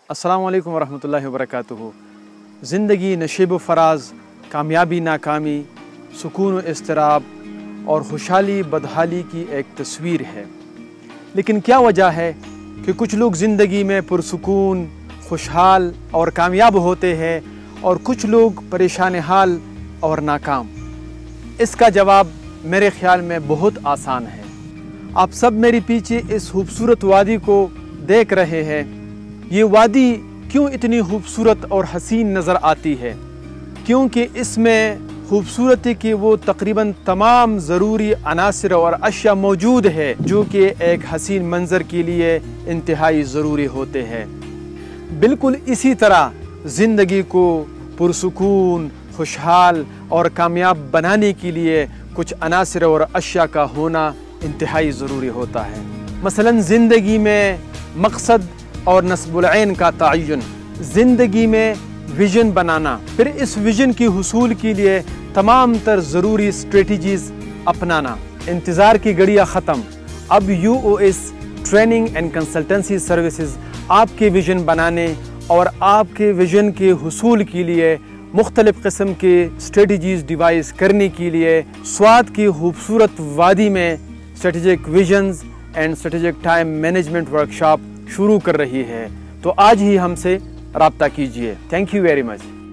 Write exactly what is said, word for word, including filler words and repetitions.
السلام علیکم ورحمۃ اللہ وبرکاتہ۔ زندگی نشیب و فراز، کامیابی ناکامی، سکون و اضطراب اور خوشحالی بدحالی کی ایک تصویر ہے۔ لیکن کیا وجہ ہے کہ کچھ لوگ زندگی میں پرسکون، خوشحال اور کامیاب ہوتے ہیں اور کچھ لوگ پریشان حال اور ناکام؟ اس کا جواب میرے خیال میں بہت آسان ہے۔ آپ سب میری پیچھے اس خوبصورت وادی کو دیکھ رہے ہیں۔ یہ وادی کیوں اتنی خوبصورت اور حسین نظر آتی ہے؟ کیونکہ اس میں خوبصورتی کی وہ تقریباً تمام ضروری عناصر اور اشیاء موجود ہے جو کہ ایک حسین منظر کے لیے انتہائی ضروری ہوتے ہیں۔ بالکل اسی طرح زندگی کو پرسکون، خوشحال اور کامیاب بنانے کے لیے کچھ عناصر اور اشیاء کا ہونا انتہائی ضروری ہوتا ہے۔ مثلاً زندگی میں مقصد اور نصب العین کا تعین، زندگی میں ویژن بنانا، پھر اس ویژن کی حصول کے لیے تمام تر ضروری اسٹریٹجیز اپنانا۔ انتظار کی گھڑیاں ختم، اب U O S training and consultancy services آپ کے ویژن بنانے اور آپ کے ویژن کے حصول کے لیے مختلف قسم کے اسٹریٹجیز ڈیوائز کرنے کے لیے سوات کی خوبصورت وادی میں strategic visions and strategic time management workshop شروع کر رہی ہے۔ تو آج ہی ہم سے رابطہ کیجیے۔ Thank you very much.